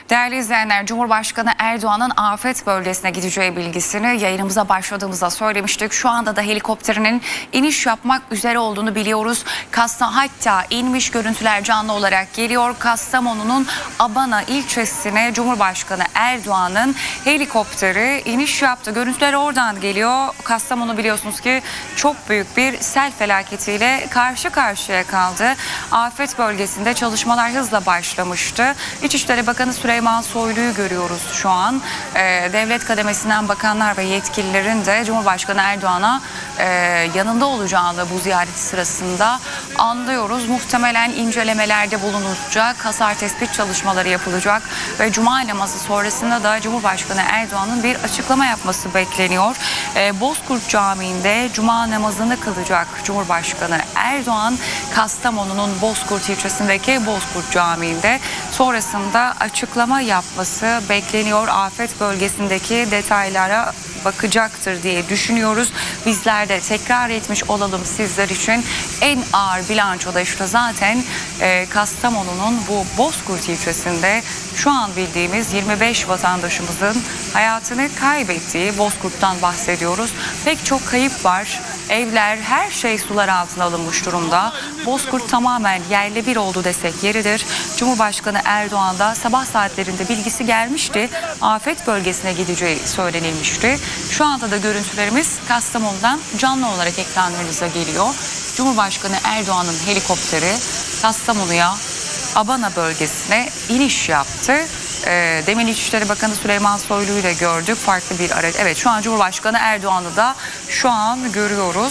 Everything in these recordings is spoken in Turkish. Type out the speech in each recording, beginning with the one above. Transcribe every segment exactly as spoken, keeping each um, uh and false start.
Değerli izleyenler, Cumhurbaşkanı Erdoğan'ın afet bölgesine gideceği bilgisini yayınımıza başladığımızda söylemiştik. Şu anda da helikopterinin iniş yapmak üzere olduğunu biliyoruz. Kastam hatta inmiş görüntüler canlı olarak geliyor. Kastamonu'nun Abana ilçesine Cumhurbaşkanı Erdoğan'ın helikopteri iniş yaptı. Görüntüler oradan geliyor. Kastamonu biliyorsunuz ki çok büyük bir sel felaketiyle karşı karşıya kaldı. Afet bölgesinde çalışmalar hızla başlamıştı. İçişleri Bakanı Süleyman Soylu'yu görüyoruz şu an. Ee, devlet kademesinden bakanlar ve yetkililerin de Cumhurbaşkanı Erdoğan'a e, yanında olacağını bu ziyareti sırasında anlıyoruz. Muhtemelen incelemelerde bulunulacak, hasar tespit çalışmaları yapılacak ve Cuma namazı sonrasında da Cumhurbaşkanı Erdoğan'ın bir açıklama yapması bekleniyor. Ee, Bozkurt Camii'nde Cuma namazını kılacak Cumhurbaşkanı Erdoğan, Kastamonu'nun Bozkurt ilçesindeki Bozkurt Camii'nde. Sonrasında açıklama yapması bekleniyor. Afet bölgesindeki detaylara bakacaktır diye düşünüyoruz. Bizler de tekrar etmiş olalım sizler için. En ağır bilançoda işte zaten e, Kastamonu'nun bu Bozkurt ilçesinde şu an bildiğimiz yirmi beş vatandaşımızın hayatını kaybettiği Bozkurt'tan bahsediyoruz. Pek çok kayıp var. Evler, her şey sular altına alınmış durumda. Bozkurt tamamen yerle bir oldu desek yeridir. Cumhurbaşkanı Erdoğan da sabah saatlerinde bilgisi gelmişti. Afet bölgesine gideceği söylenilmişti. Şu anda da görüntülerimiz Kastamonu'dan canlı olarak ekranlarınıza geliyor. Cumhurbaşkanı Erdoğan'ın helikopteri Kastamonu'ya, Abana bölgesine iniş yaptı. E, demin İçişleri Bakanı Süleyman Soylu'yu da gördük. Farklı bir araç. Evet, şu an Cumhurbaşkanı Erdoğan'ı da şu an görüyoruz.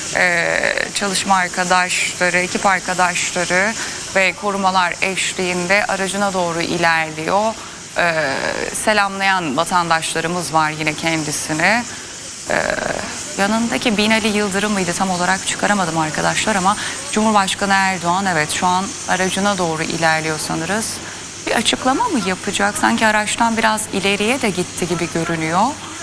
E, çalışma arkadaşları, ekip arkadaşları ve korumalar eşliğinde aracına doğru ilerliyor. E, selamlayan vatandaşlarımız var yine kendisini. E, yanındaki Binali Yıldırım mıydı tam olarak çıkaramadım arkadaşlar ama Cumhurbaşkanı Erdoğan evet şu an aracına doğru ilerliyor sanırız. Bir açıklama mı yapacak? Sanki araçtan biraz ileriye de gitti gibi görünüyor.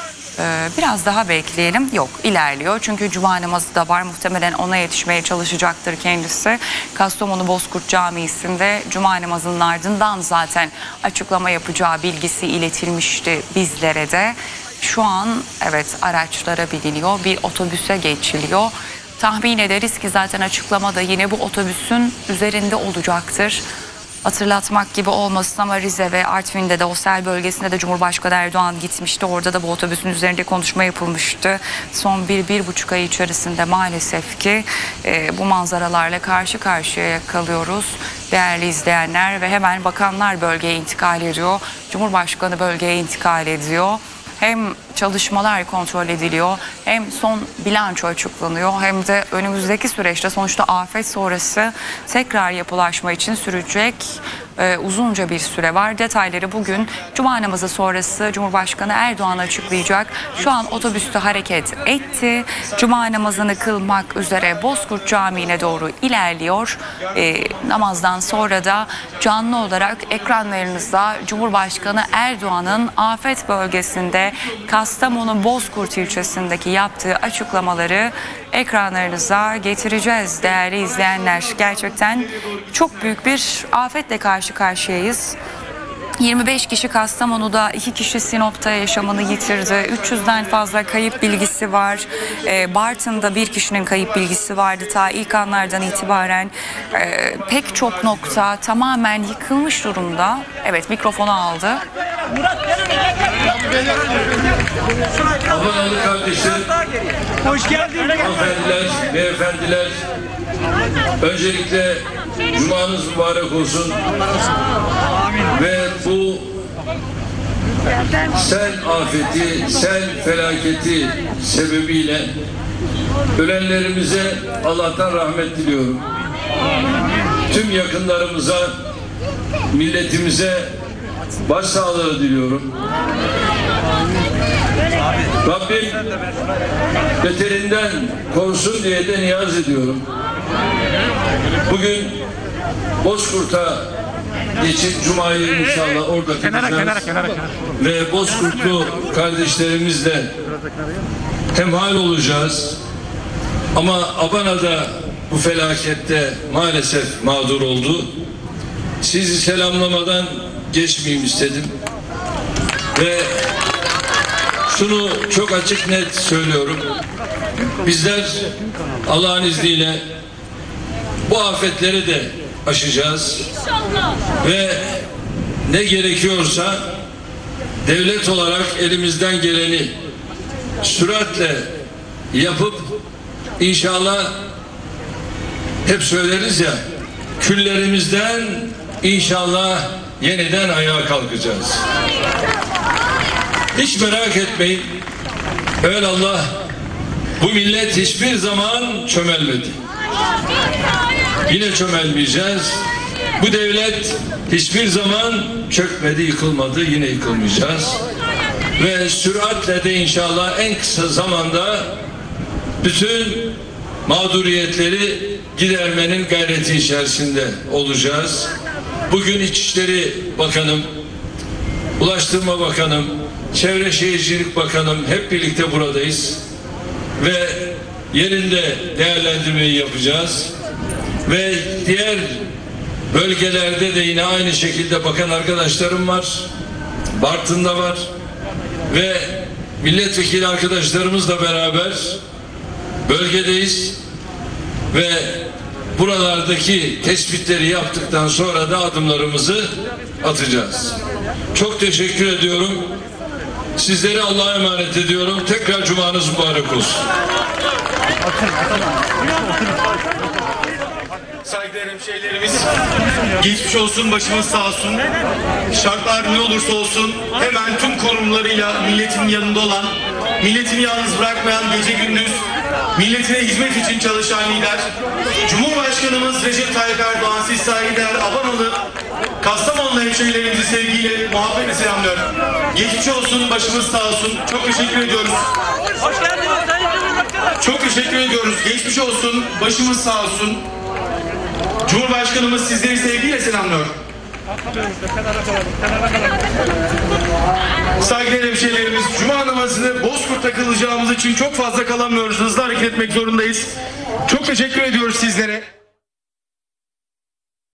Ee, biraz daha bekleyelim. Yok, ilerliyor. Çünkü Cuma namazı da var. Muhtemelen ona yetişmeye çalışacaktır kendisi. Kastamonu Bozkurt Camii'sinde Cuma namazının ardından zaten açıklama yapacağı bilgisi iletilmişti bizlere de. Şu an evet araçlara biniliyor. Bir otobüse geçiliyor. Tahmin ederiz ki zaten açıklama da yine bu otobüsün üzerinde olacaktır. Hatırlatmak gibi olmasın ama Rize ve Artvin'de de o sel bölgesinde de Cumhurbaşkanı Erdoğan gitmişti. Orada da bu otobüsün üzerinde konuşma yapılmıştı. Son bir, bir buçuk ay içerisinde maalesef ki e, bu manzaralarla karşı karşıya kalıyoruz. Değerli izleyenler ve hemen bakanlar bölgeye intikal ediyor. Cumhurbaşkanı bölgeye intikal ediyor. Hem çalışmalar kontrol ediliyor, hem son bilanço açıklanıyor, hem de önümüzdeki süreçte sonuçta afet sonrası tekrar yapılaşma için sürecek e, uzunca bir süre var. Detayları bugün Cuma namazı sonrası Cumhurbaşkanı Erdoğan açıklayacak. Şu an otobüste hareket etti. Cuma namazını kılmak üzere Bozkurt Camii'ne doğru ilerliyor. E, namazdan sonra da canlı olarak ekranlarınızda Cumhurbaşkanı Erdoğan'ın afet bölgesinde Kastamonu Bozkurt ilçesindeki yaptığı açıklamaları ekranlarınıza getireceğiz değerli izleyenler. Gerçekten çok büyük bir afetle karşı karşıyayız. yirmi beş kişi Kastamonu'da, iki kişi Sinop'ta yaşamını yitirdi. üç yüzden fazla kayıp bilgisi var. Ee, Bartın'da bir kişinin kayıp bilgisi vardı. Ta ilk anlardan itibaren e, pek çok nokta tamamen yıkılmış durumda. Evet, mikrofonu aldı. Abanalı kardeşler, hoş geldin. hanımefendiler, beyefendiler, öncelikle Cumanız mübarek olsun. Ve bu sel afeti, sel felaketi sebebiyle ölenlerimize Allah'tan rahmet diliyorum. Tüm yakınlarımıza, milletimize başsağlığı diliyorum. Rabbim beterinden korusun diye de niyaz ediyorum. Bugün Bozkurt'a geçip Cuma'yı inşallah orada kılacağız. Ve Bozkurtlu kardeşlerimizle hemhal olacağız. Ama Abana'da bu felakette maalesef mağdur oldu. Sizi selamlamadan geçmeyeyim istedim. Ve şunu çok açık net söylüyorum. Bizler Allah'ın izniyle bu afetleri de aşacağız. Ve ne gerekiyorsa devlet olarak elimizden geleni süratle yapıp inşallah, hep söyleriz ya, küllerimizden inşallah yeniden ayağa kalkacağız. Hiç merak etmeyin. Evelallah, bu millet hiçbir zaman çömelmedi. Yine çömelmeyeceğiz. Bu devlet hiçbir zaman çökmedi, yıkılmadı, yine yıkılmayacağız. Ve süratle de inşallah en kısa zamanda bütün mağduriyetleri gidermenin gayreti içerisinde olacağız. Bugün İçişleri Bakanım, Ulaştırma Bakanım, Çevre Şehircilik Bakanım hep birlikte buradayız. Ve yerinde değerlendirmeyi yapacağız. Ve diğer bölgelerde de yine aynı şekilde bakan arkadaşlarım var. Bartın'da var. Ve milletvekili arkadaşlarımızla beraber bölgedeyiz. Ve buralardaki tespitleri yaptıktan sonra da adımlarımızı atacağız. Çok teşekkür ediyorum. Sizleri Allah'a emanet ediyorum. Tekrar cumanız mübarek olsun. Saygıdeğer hemşehrilerimiz, geçmiş olsun, başımız sağ olsun. Şartlar ne olursa olsun hemen tüm kurumlarıyla milletin yanında olan, milletini yalnız bırakmayan, gece gündüz milletine hizmet için çalışan lider, Cumhurbaşkanımız Recep Tayyip Erdoğan, siz saygıdeğer Abanalı, Kastamonlu hemşehrilerimizi sevgiyle, muhabbetle selamlıyorum. Geçmiş olsun, başımız sağ olsun. Çok teşekkür ediyoruz. Hoş geldiniz Sayın Cumhurbaşkanı. Çok teşekkür ediyoruz. Geçmiş olsun, başımız sağ olsun. Cumhurbaşkanımız sizleri sevgiyle selamlıyor. Saygıdeğer hemşehrilerimiz, Cuma namazını Bozkurt'ta kılacağımız için çok fazla kalamıyoruz. Hızlı hareket etmek zorundayız. Çok teşekkür ediyoruz sizlere.